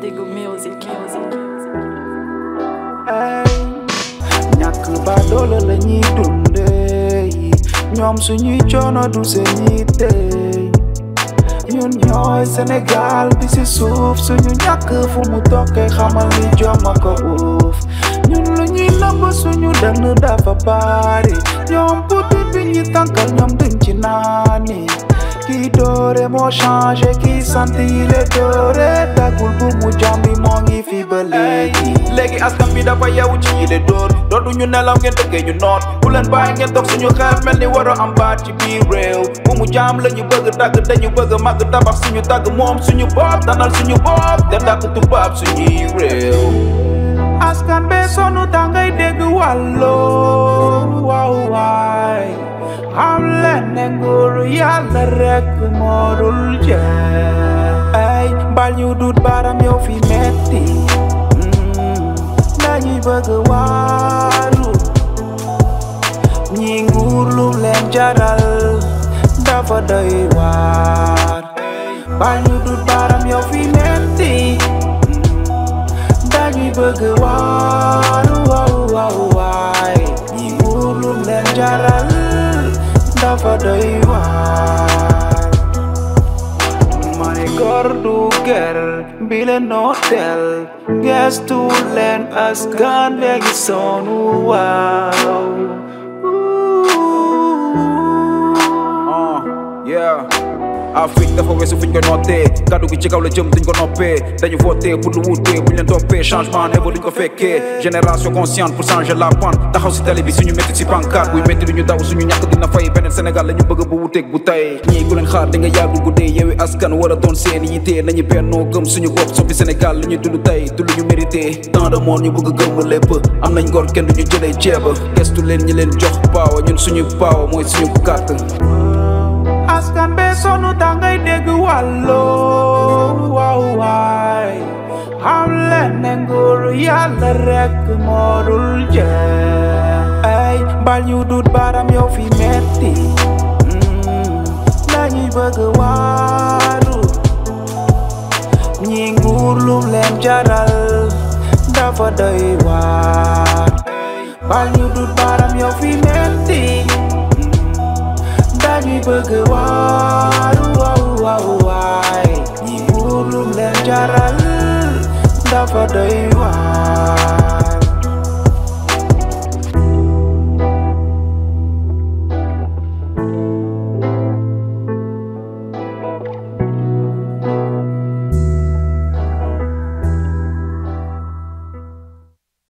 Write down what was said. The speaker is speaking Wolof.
Digo music. ñàkk ba doole la ñuy dundee ñoom suñuy coono du seeni tey ñun ñooy Sénégal bi ci suuf suñu ñàkk fu mu tokkee xamal ni joma ko uuf ñun lu ñuy nëbb suñu dënn dafa bari ñoom putit bi ñi tànkal ñoom duñ ci naani kii doore moo changé kii sant yi le doore dagul bu mu jàmbi moo ngi fi ba léegi askan bi dafa yeewu ci yi le door dootu ñu nelaw ngeen dëggee ñu noot bu leen bàyyi ngeen toog suñu xel mel ni war a am baat ci biir réew bu mu jaam la ñu bëgg dagg dañu bëgg màgg tabax suñu tàgg moom suñu bopp danal suñu bopp te dàkk tubaab suñuy réew askan bee sonu tàngay dégg wàlloo waaw waay xam leen ne nguuru yàlla rek moo dul jeex ay mbal ñu dut baram yow fi metti dañuy bëgg waaru ñi nguur lu leen jaral dafa doy waar mbal ñu dut baram yow fi metti dañuy bëgg waaru waaw waay ñi nguur lu leen jaral dafa doy waar mane góor du ger bi leen nootel gestu leen askan léegi sonu waaw Afrique dafa weesu fuñ ko noté kaddu gi ci kaw la jëm duñ ko noppee dañu voté pour lu wuute buñ leen toppee changement ne duñ ko fekkee génération consciente pour changer la pente taxaw si télé bi suñu métti si pancarte buy métti duñu daw suñu ñàkk dina fay beneen Sénégal la ñu bëgg bu wuuteeg bu tay ñii ku leen xaar di nga yàggu guddee yeewi askan war a doon seen yitte nañu bennoo gëm suñu bopp soppi Sénégal li ñu dund tey du lu ñu mérité tant de monde ñu bëgg gëm lépp am nañ ngor kenn duñu jëlee ceeba gestu leen ñi leen jox paawa ñun suñu paawa mooy suñu kàtt askan bee sonu tàngay dégg wàlloo waaw waay xam leen ne nguuru yàlla rek moo dul jeex ay mbal ñu dut baram yow fi metti dañuy bëgg waaru ñi nguur lu leen jaral dafa doy waar mbal ñu dut baram yow fi metti